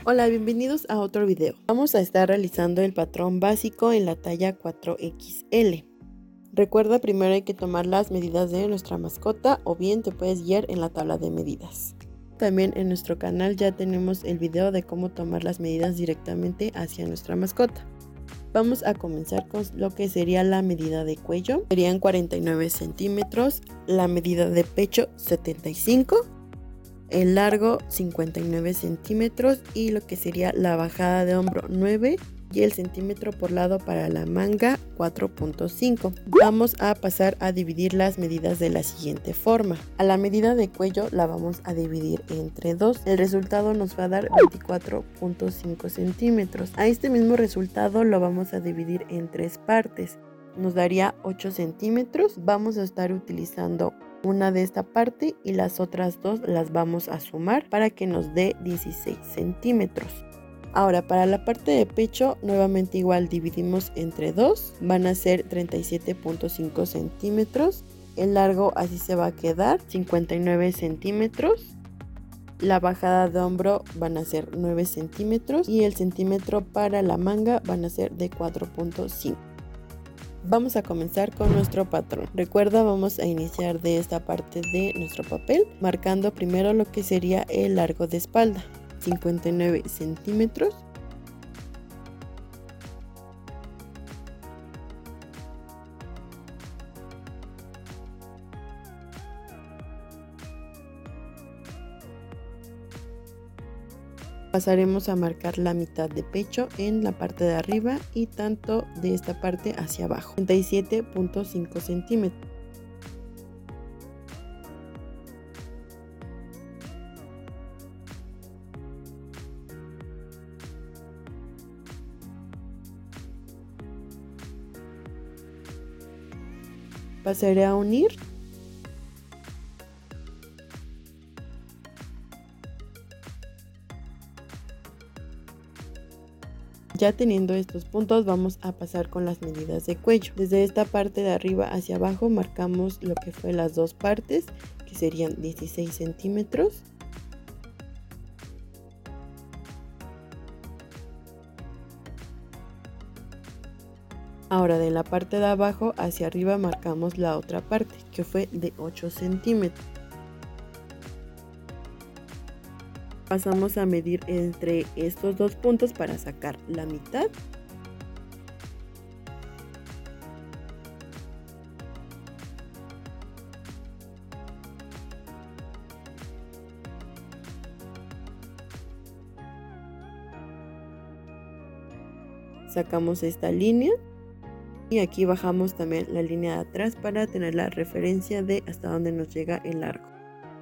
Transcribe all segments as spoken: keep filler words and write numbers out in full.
Hola, bienvenidos a otro video. Vamos a estar realizando el patrón básico en la talla cuatro equis ele. Recuerda, primero hay que tomar las medidas de nuestra mascota o bien te puedes guiar en la tabla de medidas. También en nuestro canal ya tenemos el video de cómo tomar las medidas directamente hacia nuestra mascota. Vamos a comenzar con lo que sería la medida de cuello. Serían cuarenta y nueve centímetros, la medida de pecho setenta y cinco, el largo cincuenta y nueve centímetros y lo que sería la bajada de hombro nueve y el centímetro por lado para la manga cuatro punto cinco. Vamos a pasar a dividir las medidas de la siguiente forma. A la medida de cuello la vamos a dividir entre dos. El resultado nos va a dar veinticuatro punto cinco centímetros. A este mismo resultado lo vamos a dividir en tres partes. Nos daría ocho centímetros. Vamos a estar utilizando una de esta parte y las otras dos las vamos a sumar para que nos dé dieciséis centímetros. Ahora, para la parte de pecho nuevamente igual dividimos entre dos, van a ser treinta y siete punto cinco centímetros, el largo así se va a quedar cincuenta y nueve centímetros, la bajada de hombro van a ser nueve centímetros y el centímetro para la manga van a ser de cuatro punto cinco. Vamos a comenzar con nuestro patrón. Recuerda, vamos a iniciar de esta parte de nuestro papel, marcando primero lo que sería el largo de espalda, cincuenta y nueve centímetros. Pasaremos a marcar la mitad de pecho en la parte de arriba y tanto de esta parte hacia abajo, treinta y siete punto cinco centímetros. Pasaré a unir. Ya teniendo estos puntos vamos a pasar con las medidas de cuello. Desde esta parte de arriba hacia abajo marcamos lo que fue las dos partes, que serían dieciséis centímetros. Ahora de la parte de abajo hacia arriba marcamos la otra parte, que fue de ocho centímetros. Pasamos a medir entre estos dos puntos para sacar la mitad. Sacamos esta línea y aquí bajamos también la línea de atrás para tener la referencia de hasta dónde nos llega el largo.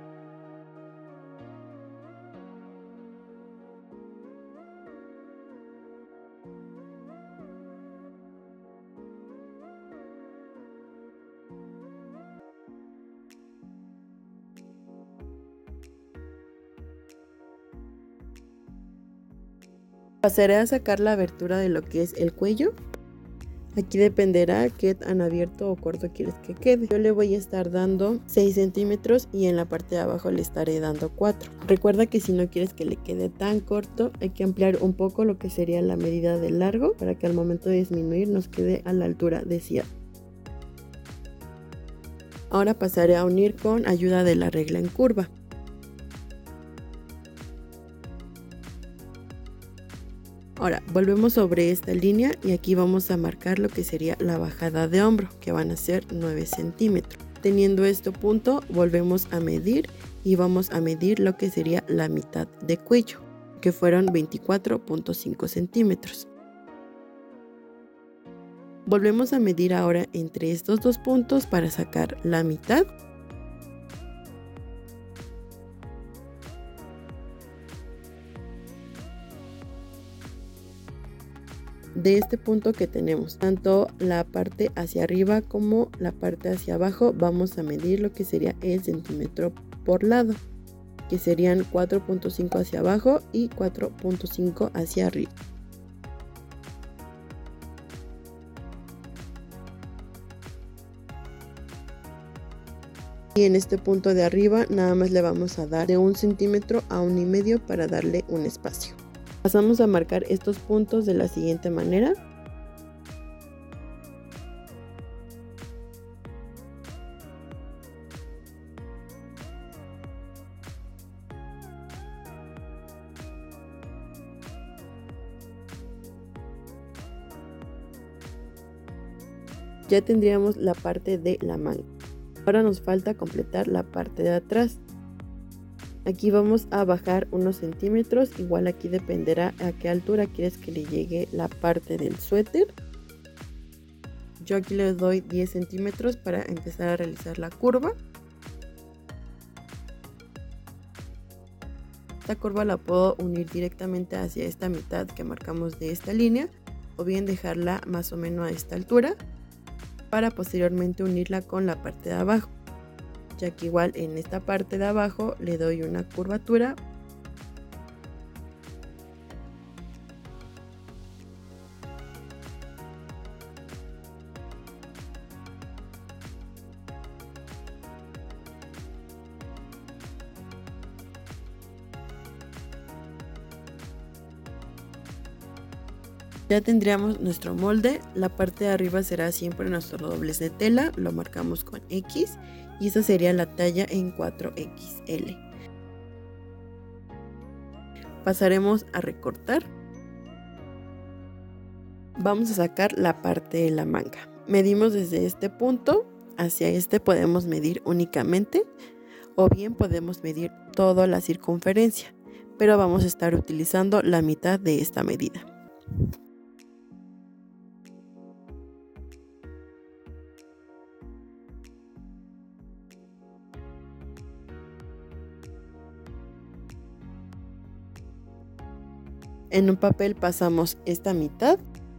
Pasaré a sacar la abertura de lo que es el cuello. Aquí dependerá qué tan abierto o corto quieres que quede. Yo le voy a estar dando seis centímetros y en la parte de abajo le estaré dando cuatro. Recuerda que si no quieres que le quede tan corto, hay que ampliar un poco lo que sería la medida de largo para que al momento de disminuir nos quede a la altura deseada. Ahora pasaré a unir con ayuda de la regla en curva. Ahora volvemos sobre esta línea y aquí vamos a marcar lo que sería la bajada de hombro, que van a ser nueve centímetros. Teniendo este punto volvemos a medir y vamos a medir lo que sería la mitad de cuello, que fueron veinticuatro punto cinco centímetros. Volvemos a medir ahora entre estos dos puntos para sacar la mitad. De este punto que tenemos, tanto la parte hacia arriba como la parte hacia abajo, vamos a medir lo que sería el centímetro por lado, que serían cuatro punto cinco hacia abajo y cuatro punto cinco hacia arriba. Y en este punto de arriba nada más le vamos a dar de un centímetro a un y medio para darle un espacio. Pasamos a marcar estos puntos de la siguiente manera. Ya tendríamos la parte de la manga. Ahora nos falta completar la parte de atrás. Aquí vamos a bajar unos centímetros, igual aquí dependerá a qué altura quieres que le llegue la parte del suéter. Yo aquí le doy diez centímetros para empezar a realizar la curva. Esta curva la puedo unir directamente hacia esta mitad que marcamos de esta línea, o bien dejarla más o menos a esta altura, para posteriormente unirla con la parte de abajo, ya que igual en esta parte de abajo le doy una curvatura. Ya tendríamos nuestro molde. La parte de arriba será siempre nuestro doblez de tela, lo marcamos con X y esta sería la talla en cuatro equis ele. Pasaremos a recortar. Vamos a sacar la parte de la manga. Medimos desde este punto hacia este, podemos medir únicamente o bien podemos medir toda la circunferencia, pero vamos a estar utilizando la mitad de esta medida. En un papel pasamos esta mitad.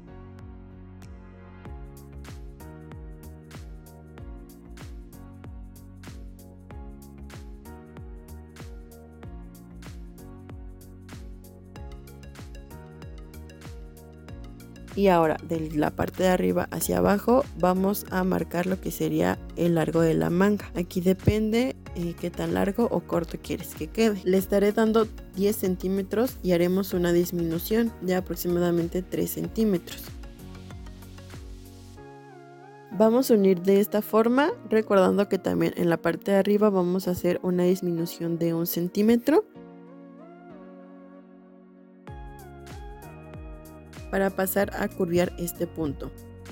Y ahora de la parte de arriba hacia abajo vamos a marcar lo que sería el largo de la manga. Aquí depende eh, qué tan largo o corto quieres que quede. Le estaré dando diez centímetros y haremos una disminución de aproximadamente tres centímetros. Vamos a unir de esta forma, recordando que también en la parte de arriba vamos a hacer una disminución de un centímetro. Para pasar a curviar este punto.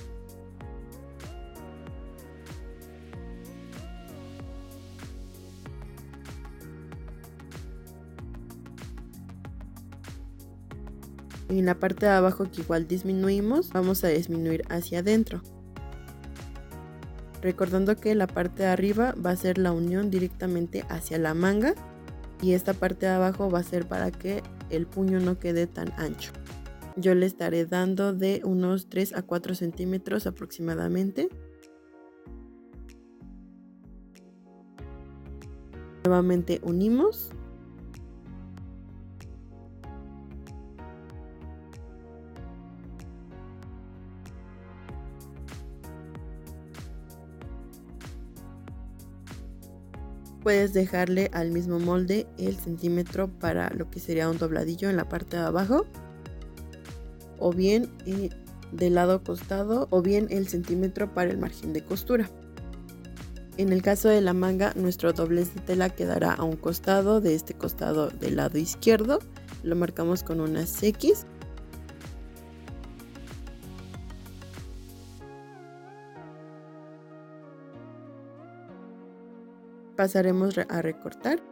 En la parte de abajo que igual disminuimos, vamos a disminuir hacia adentro. Recordando que la parte de arriba va a ser la unión directamente hacia la manga y esta parte de abajo va a ser para que el puño no quede tan ancho. Yo le estaré dando de unos tres a cuatro centímetros aproximadamente. Nuevamente unimos. Puedes dejarle al mismo molde el centímetro para lo que sería un dobladillo en la parte de abajo, o bien eh, del lado costado, o bien el centímetro para el margen de costura. En el caso de la manga, nuestro doblez de tela quedará a un costado, de este costado del lado izquierdo, lo marcamos con unas X. Pasaremos a recortar.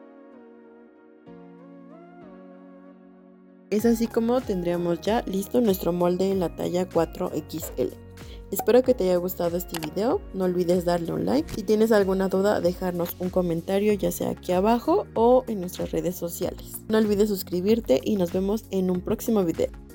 Es así como tendríamos ya listo nuestro molde en la talla cuatro equis ele. Espero que te haya gustado este video, no olvides darle un like. Si tienes alguna duda, dejarnos un comentario ya sea aquí abajo o en nuestras redes sociales. No olvides suscribirte y nos vemos en un próximo video.